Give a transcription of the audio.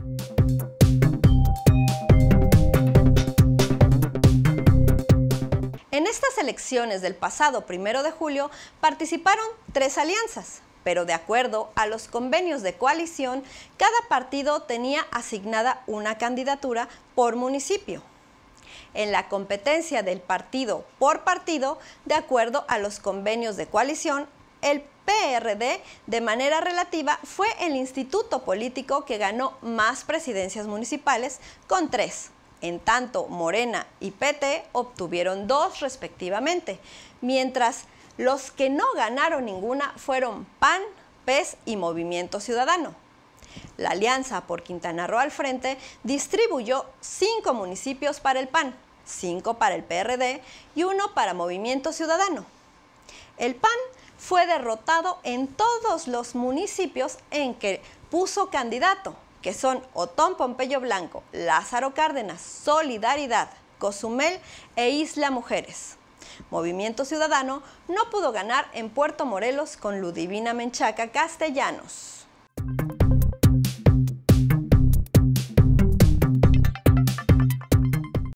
En estas elecciones del pasado 1 de julio participaron 3 alianzas, pero de acuerdo a los convenios de coalición, cada partido tenía asignada una candidatura por municipio. En la competencia del partido por partido, de acuerdo a los convenios de coalición, el PRD de manera relativa fue el instituto político que ganó más presidencias municipales con 3. En tanto, Morena y PT obtuvieron 2 respectivamente, mientras los que no ganaron ninguna fueron PAN, PES y Movimiento Ciudadano. La Alianza por Quintana Roo al Frente distribuyó 5 municipios para el PAN, 5 para el PRD y 1 para Movimiento Ciudadano. El PAN fue derrotado en todos los municipios en que puso candidato, que son Otón Pompeyo Blanco, Lázaro Cárdenas, Solidaridad, Cozumel e Isla Mujeres. Movimiento Ciudadano no pudo ganar en Puerto Morelos con Ludivina Menchaca Castellanos.